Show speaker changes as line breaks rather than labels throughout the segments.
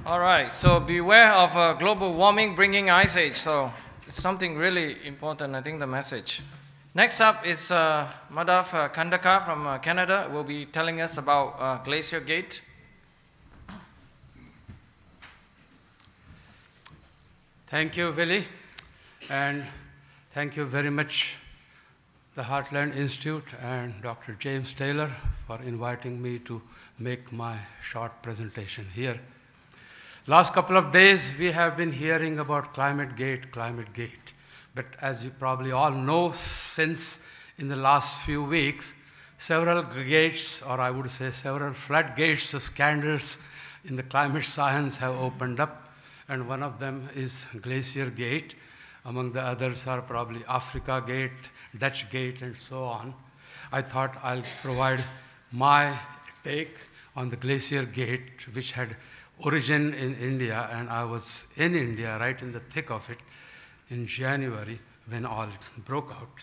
All right, so beware of global warming bringing ice age. So it's something really important, I think, the message. Next up is Madhav Khandekar from Canada will be telling us about Glacier Gate.
Thank you, Willie, and thank you very much, the Heartland Institute and Dr. James Taylor for inviting me to make my short presentation here. Last couple of days, we have been hearing about Climate Gate. But as you probably all know, since in the last few weeks, several gates, or I would say several floodgates of scandals in the climate science have opened up. And one of them is Glacier Gate. Among the others are probably Africa Gate, Dutch Gate, and so on. I thought I'll provide my take on the Glacier Gate, which had origin in India, and I was in India, right in the thick of it, in January, when all broke out.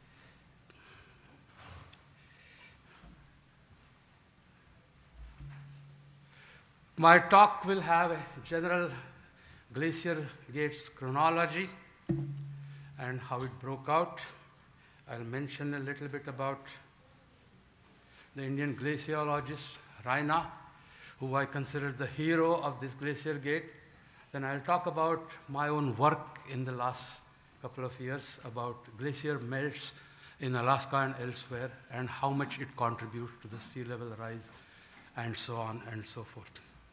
My talk will have a general Glacier Gate's chronology and how it broke out. I'll mention a little bit about the Indian glaciologist Raina, who I consider the hero of this Glacier Gate. Then I'll talk about my own work in the last couple of years about glacier melts in Alaska and elsewhere and how much it contributes to the sea level rise and so on and so forth.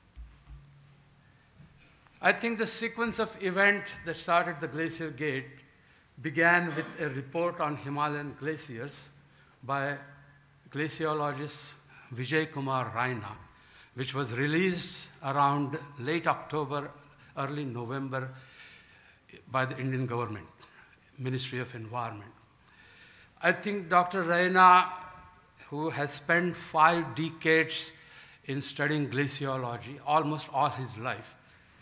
I think the sequence of events that started the Glacier Gate began with a report on Himalayan glaciers by glaciologist Vijay Kumar Raina, which was released around late October, early November by the Indian government, Ministry of Environment. I think Dr. Raina, who has spent 5 decades in studying glaciology, almost all his life,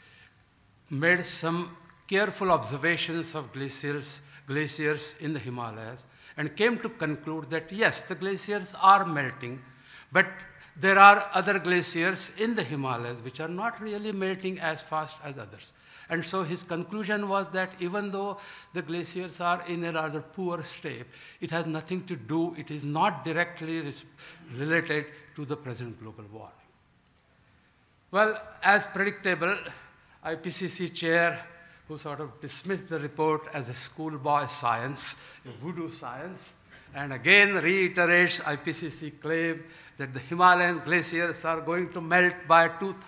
made some careful observations of glaciers in the Himalayas and came to conclude that yes, the glaciers are melting, but there are other glaciers in the Himalayas which are not really melting as fast as others. And so his conclusion was that even though the glaciers are in a rather poor state, it has nothing to do, it is not directly related to the present global warming. Well, as predictable, IPCC chair, who sort of dismissed the report as a schoolboy science, a voodoo science, and again reiterates IPCC claim that the Himalayan glaciers are going to melt by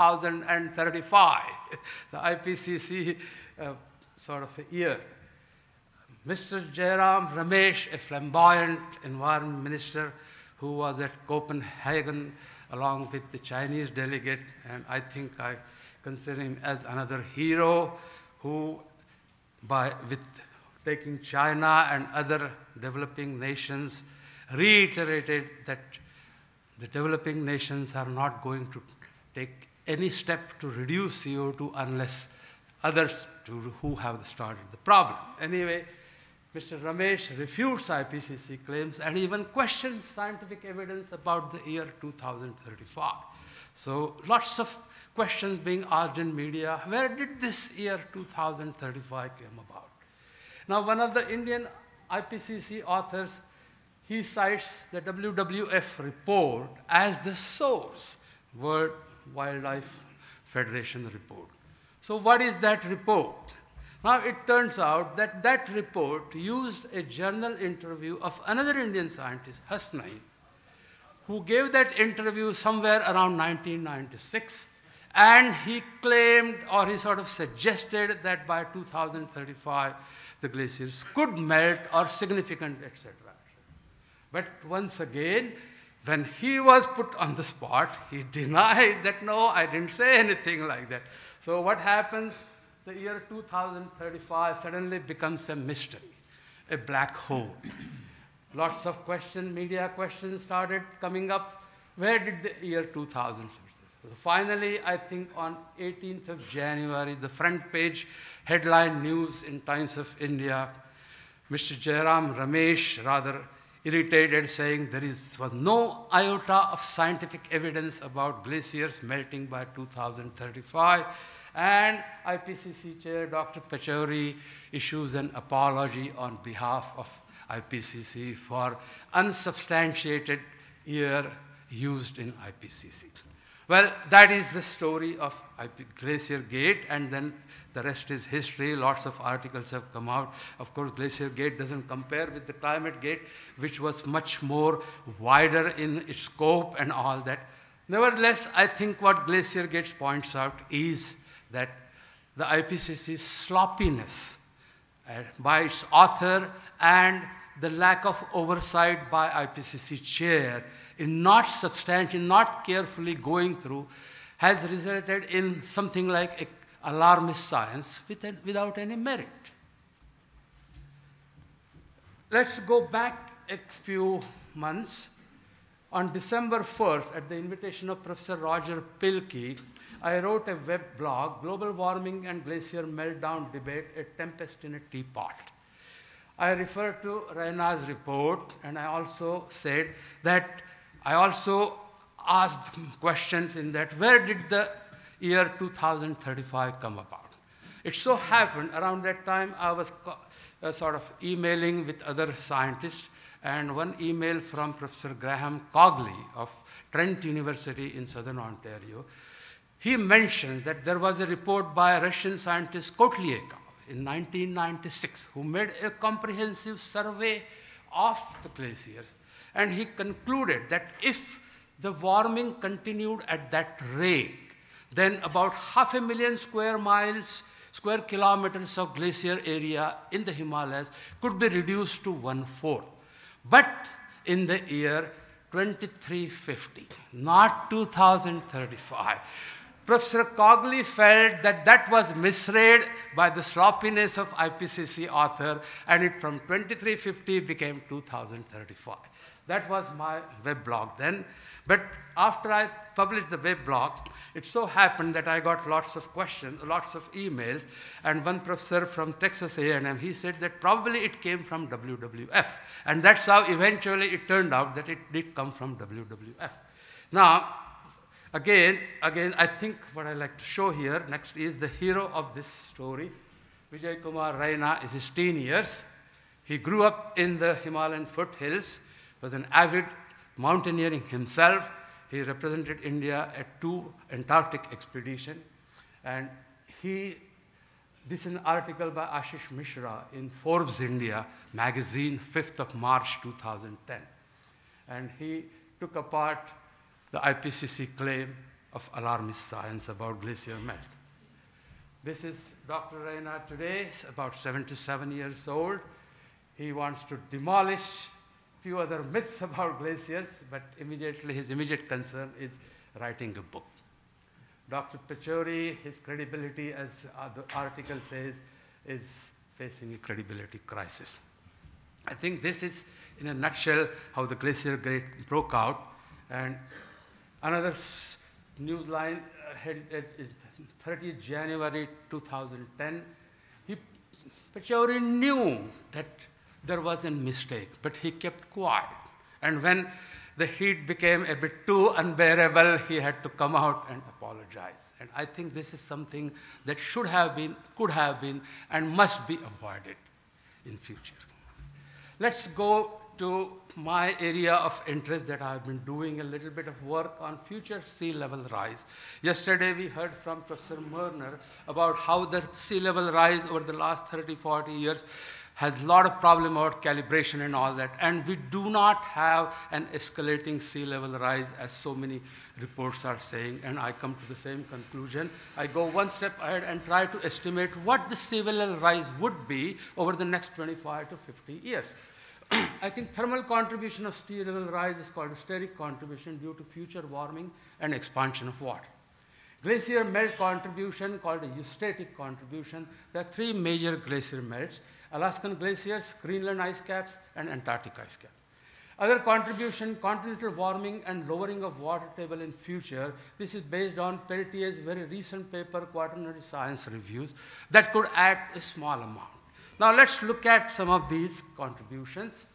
2035, the IPCC sort of a year. Mr. Jairam Ramesh, a flamboyant environment minister who was at Copenhagen along with the Chinese delegate, and I think I consider him as another hero who, with taking China and other developing nations, reiterated that the developing nations are not going to take any step to reduce CO2 unless others who have started the problem. Anyway, Mr. Ramesh refutes IPCC claims and even questions scientific evidence about the year 2035. So lots of questions being asked in media, where did this year 2035 come about? Now, one of the Indian IPCC authors, he cites the WWF report as the source, World Wildlife Federation report. So what is that report? Now, it turns out that that report used a journal interview of another Indian scientist, Hasnain, who gave that interview somewhere around 1996, and he claimed, or he sort of suggested, that by 2035, the glaciers could melt or significant, etc. But once again, when he was put on the spot, he denied that, no, I didn't say anything like that. So what happens? The year 2035 suddenly becomes a mystery, a black hole. Lots of questions, media questions started coming up. Where did the year 2000? Finally, I think on 18th of January, the front page headline news in Times of India, Mr. Jairam Ramesh rather irritated, saying there was no iota of scientific evidence about glaciers melting by 2035. And IPCC Chair Dr. Pachauri issues an apology on behalf of IPCC for unsubstantiated year used in IPCC. Well, that is the story of Glacier Gate, and then the rest is history. Lots of articles have come out. Of course, Glacier Gate doesn't compare with the Climate Gate, which was much more wider in its scope and all that. Nevertheless, I think what Glacier Gate points out is that the IPCC's sloppiness by its author and the lack of oversight by IPCC chair in not substantial, not carefully going through, has resulted in something like alarmist science without any merit. Let's go back a few months. On December 1st, at the invitation of Professor Roger Pielke, I wrote a web blog, Global Warming and Glacier Meltdown Debate, A Tempest in a Teapot. I referred to Raina's report, and I also said that I also asked questions in that, where did the year 2035 come about? It so happened around that time I was sort of emailing with other scientists, and one email from Professor Graham Cogley of Trent University in Southern Ontario, he mentioned that there was a report by a Russian scientist Kotlyekov in 1996 who made a comprehensive survey of the glaciers. And he concluded that if the warming continued at that rate, then about 500,000 square kilometers of glacier area in the Himalayas could be reduced to 1/4. But in the year 2350, not 2035, Professor Cogley felt that that was misread by the sloppiness of IPCC author, and it from 2350 became 2035. That was my web blog then. But after I published the web blog, it so happened that I got lots of questions, lots of emails, and one professor from Texas A&M, he said that probably it came from WWF. And that's how eventually it turned out that it did come from WWF. Now, Again, I think what I like to show here next is the hero of this story. Vijay Kumar Raina is 16 years. He grew up in the Himalayan foothills, was an avid mountaineering himself. He represented India at 2 Antarctic expeditions. And this is an article by Ashish Mishra in Forbes India magazine, 5th of March 2010. And he took apart the IPCC claim of alarmist science about glacier melt. This is Dr. Raina today, about 77 years old. He wants to demolish a few other myths about glaciers, but his immediate concern is writing a book. Dr. Pachauri, his credibility, as the article says, is facing a credibility crisis. I think this is, in a nutshell, how the Glacier Gate broke out. And another news line headed 30th January 2010. Pachauri knew that there was a mistake, but he kept quiet. And when the heat became a bit too unbearable, he had to come out and apologize. And I think this is something that should have been, could have been, and must be avoided in future. Let's go to my area of interest that I've been doing a little bit of work on future sea level rise. Yesterday we heard from Professor Murner about how the sea level rise over the last 30, 40 years has a lot of problem about calibration and all that. And we do not have an escalating sea level rise as so many reports are saying, and I come to the same conclusion. I go one step ahead and try to estimate what the sea level rise would be over the next 25 to 50 years. I think thermal contribution of sea level rise is called steric contribution due to future warming and expansion of water. Glacier melt contribution called a eustatic contribution. There are 3 major glacier melts: Alaskan glaciers, Greenland ice caps, and Antarctic ice cap. Other contribution, continental warming and lowering of water table in future. This is based on Peltier's very recent paper, Quaternary Science Reviews, that could add a small amount. Now let's look at some of these contributions.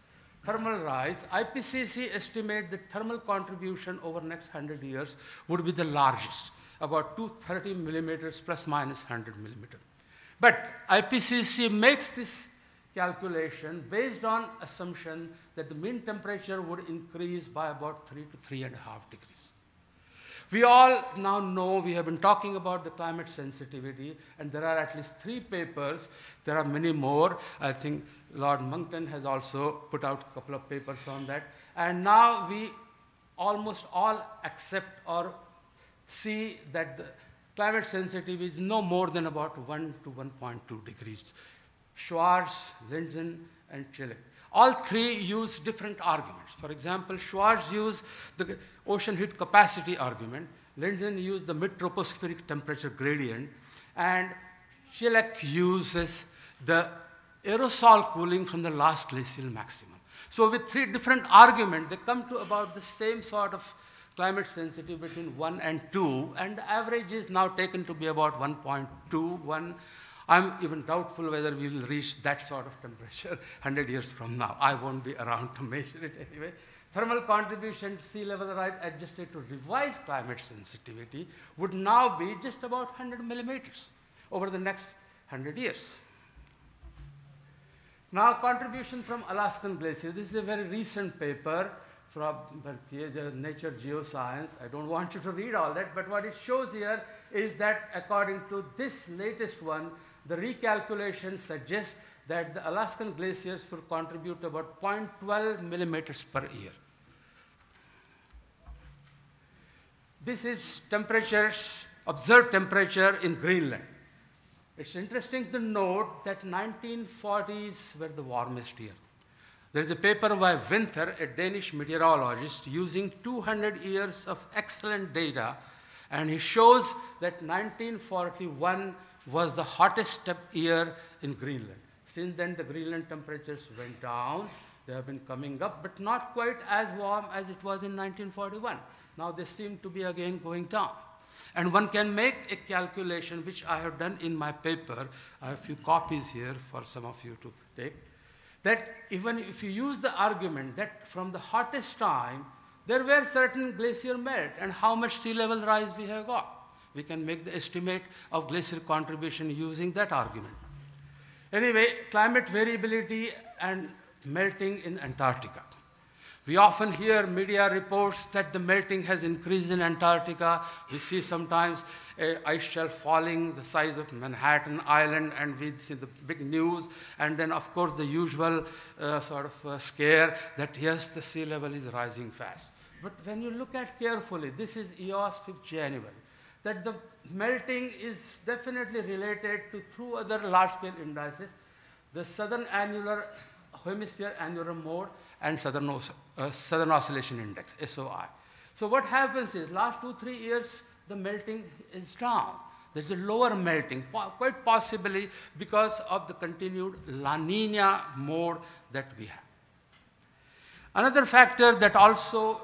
thermal rise, IPCC estimates the thermal contribution over the next 100 years would be the largest, about 230 millimeters plus minus 100 millimeters. But IPCC makes this calculation based on assumption that the mean temperature would increase by about 3 to 3.5 degrees. We all now know, we have been talking about the climate sensitivity, and there are at least 3 papers. There are many more. I think Lord Monckton has also put out a couple of papers on that. And now we almost all accept or see that the climate sensitivity is no more than about 1 to 1.2 degrees. Schwarz, Lindzen, and Chilek. All 3 use different arguments. For example, Schwarz used the ocean heat capacity argument, Lindzen used the mid-tropospheric temperature gradient, and Chilek uses the aerosol cooling from the last glacial maximum. So with 3 different arguments, they come to about the same sort of climate sensitivity between 1 and 2, and the average is now taken to be about 1.2, 1. I'm even doubtful whether we will reach that sort of temperature 100 years from now. I won't be around to measure it anyway. Thermal contribution to sea level rise adjusted to revised climate sensitivity would now be just about 100 millimeters over the next 100 years. Now, contribution from Alaskan glaciers. This is a very recent paper from Nature Geoscience. I don't want you to read all that, but what it shows here is that according to this latest one, the recalculation suggests that the Alaskan glaciers will contribute about 0.12 millimeters per year. This is temperatures, observed temperature in Greenland. It's interesting to note that 1940s were the warmest year. There is a paper by Winther, a Danish meteorologist, using 200 years of excellent data, and he shows that 1941 was the hottest year in Greenland. Since then, the Greenland temperatures went down. They have been coming up, but not quite as warm as it was in 1941. Now they seem to be again going down. And one can make a calculation, which I have done in my paper. I have a few copies here for some of you to take. That even if you use the argument that from the hottest time, there were certain glacier melt and how much sea level rise we have got. We can make the estimate of glacier contribution using that argument. Anyway, climate variability and melting in Antarctica. We often hear media reports that the melting has increased in Antarctica. We see sometimes an ice shelf falling the size of Manhattan Island, and we see the big news. And then, of course, the usual scare that, yes, the sea level is rising fast. But when you look at carefully, this is EOS 5th January, that the melting is definitely related to 2 other large-scale indices, the Southern Annular Hemisphere Annular Mode and Southern Oscillation Index, SOI. So what happens is, last 2-3 years, the melting is down. There's a lower melting, quite possibly because of the continued La Nina mode that we have. Another factor that also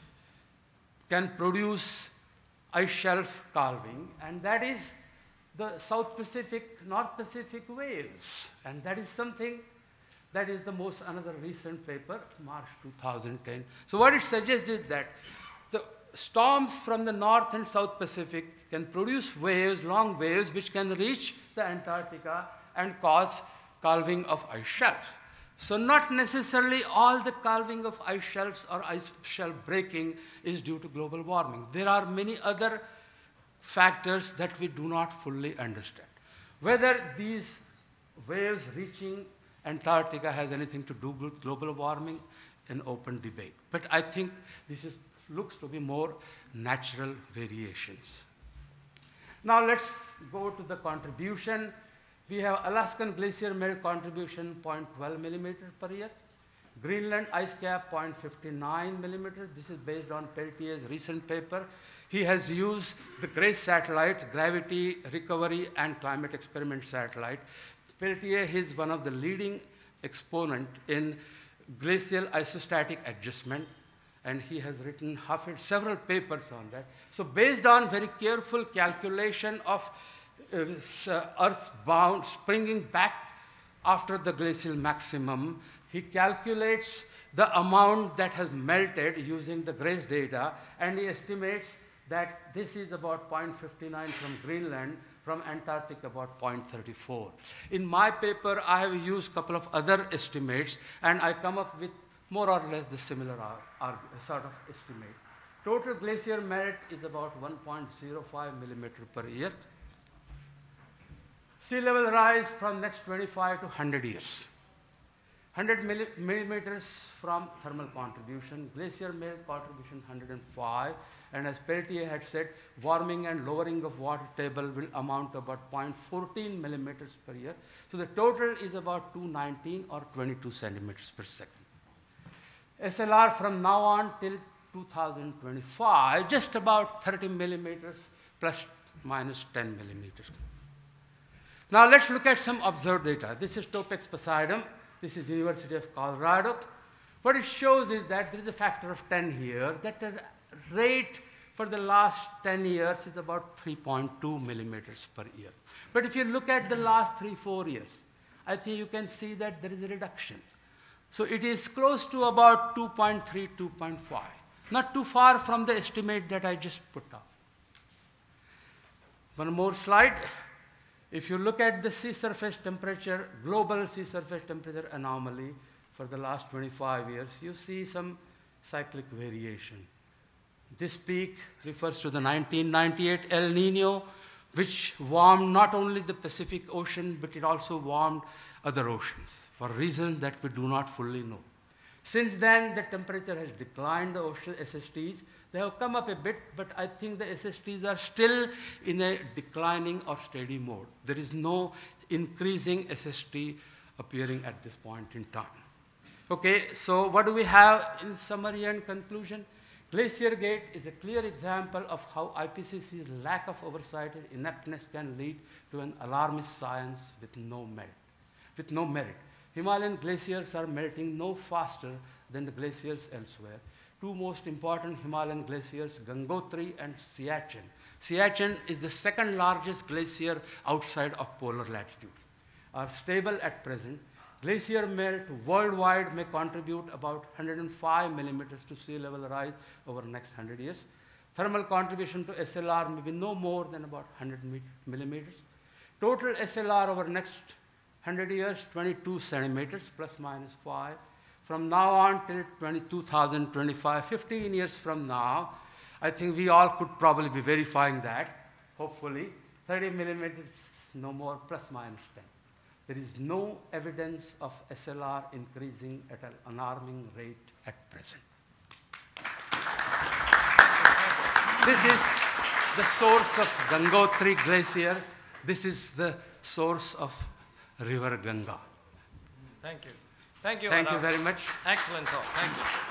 can produce ice shelf calving, and that is the South Pacific, North Pacific waves. And that is something that is the most, another recent paper, March 2010. So what it suggests is that the storms from the North and South Pacific can produce waves, long waves, which can reach the Antarctica and cause calving of ice shelves. So not necessarily all the calving of ice shelves or ice shelf breaking is due to global warming. There are many other factors that we do not fully understand. Whether these waves reaching Antarctica has anything to do with global warming, an open debate. But I think this looks to be more natural variations. Now let's go to the contribution. We have Alaskan glacier melt contribution 0.12 millimeters per year. Greenland ice cap 0.59 millimeters. This is based on Peltier's recent paper. He has used the GRACE satellite, Gravity Recovery and Climate Experiment satellite. Peltier is one of the leading exponent in glacial isostatic adjustment, and he has written several papers on that. So based on very careful calculation of Earth's bound springing back after the glacial maximum, he calculates the amount that has melted using the GRACE data, and he estimates that this is about 0.59 from Greenland, from Antarctica about 0.34. In my paper, I have used a couple of other estimates, and I come up with more or less the similar sort of estimate. Total glacier melt is about 1.05 millimeter per year. Sea level rise from next 25 to 100 years. 100 millimeters from thermal contribution, glacier melt contribution 105, and as Pelletier had said, warming and lowering of water table will amount to about 0.14 millimeters per year. So the total is about 219 or 22 centimeters per second. SLR from now on till 2025, just about 30 millimeters plus minus 10 millimeters. Now let's look at some observed data. This is Topex Poseidon. This is University of Colorado. What it shows is that there is a factor of 10 here, that the rate for the last 10 years is about 3.2 millimeters per year. But if you look at the last 3-4 years, I think you can see that there is a reduction. So it is close to about 2.3, 2.5. Not too far from the estimate that I just put up. One more slide. If you look at the sea surface temperature, global sea surface temperature anomaly for the last 25 years, you see some cyclic variation. This peak refers to the 1998 El Nino, which warmed not only the Pacific Ocean, but it also warmed other oceans for reasons that we do not fully know. Since then, the temperature has declined, the ocean SSTs. They have come up a bit, but I think the SSTs are still in a declining or steady mode. There is no increasing SST appearing at this point in time. Okay, so what do we have in summary and conclusion? Glacier Gate is a clear example of how IPCC's lack of oversight and ineptness can lead to an alarmist science with no merit. Himalayan glaciers are melting no faster than the glaciers elsewhere. Two most important Himalayan glaciers, Gangotri and Siachen. Siachen is the second largest glacier outside of polar latitude, are stable at present. Glacier melt worldwide may contribute about 105 millimeters to sea level rise over the next 100 years. Thermal contribution to SLR may be no more than about 100 millimeters. Total SLR over the next 100 years, 22 centimeters, plus minus 5. From now on till 2025, 15 years from now, I think we all could probably be verifying that, hopefully. 30 millimeters, no more, plus minus 10. There is no evidence of SLR increasing at an alarming rate at present. This is the source of Gangotri Glacier. This is the source of River Ganga.
Thank you. Thank you.
Thank you very much.
Excellent talk. Thank you.